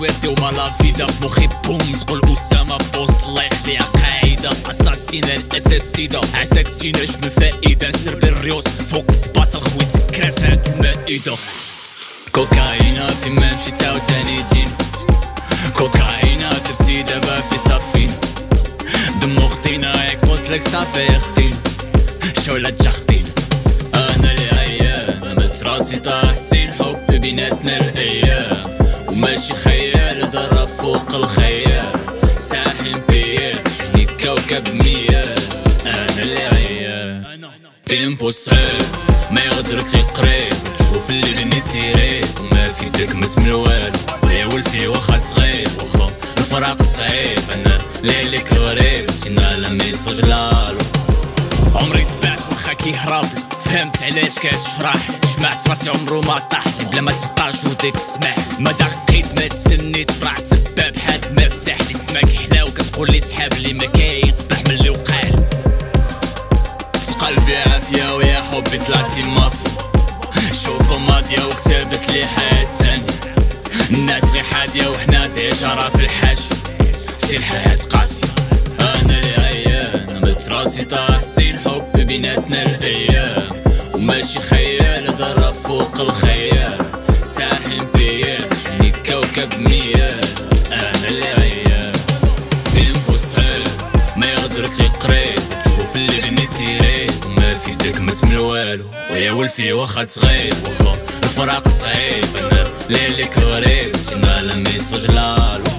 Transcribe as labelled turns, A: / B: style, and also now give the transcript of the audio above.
A: باسوردي وما لا فيدا في مخي بوم تقول اسامه بوست الله يخليها قاعده اساسينا الاساسيده عساكتيناش من فائده سر بالريوس فوق الطباصه خويتك كراسات المائده كوكاينا في ما مشي تاوتاني تين كوكاينا درتي دابا في صافين دمو خطينا ياك قلتلك صافي خطين شولا تجختين انا اللي عيان عملت راسي طاح سين حب بيناتنا الايام وماشي خيال ضرب فوق الخيال ساحن بيال شني كوكب ميال انا اللي عيان تيمبو صعيب ما يغدرك غير قريب تشوف اللي بنيتي ريب وما في داك ما تمل والو يا ولفي واخا صغير واخا الفراق صعيب انا ليلك غريب تينا لا ميساج عمري تبعت واخا كيهربلي فهمت علاش كتشرح جمعت راسي عمرو ما طاحلي بلا ما تختار جودك تسمح ما دقيت ما تسنيت فرعت الباب حد ما فتح لي سماك حلا وكتقولي سحاب لي ما كيقبح من اللي وقعلي في قلبي عافيه ويا حبي طلعتي مافيا شوفو ماضيه وكتبت لي حياه تانية الناس غير حاديه وحنا ديجا راه في الحاشيه سي الحياه قاسيه انا اللي عيان عملت راسي طاح سين حب بيناتنا الايام وماشي خيال ضرب فوق الخيال ساحن بيال شني كوكب ميال انا اللي عيان تيمبو صعيب ما يغدرك غير قريب شوف اللي بنيتي ريب وما في داك ما تمل والو ويا ولفي واخا تغيب واخا الفراق صعيب انا ليلك غريب تينا لا ميساج لالو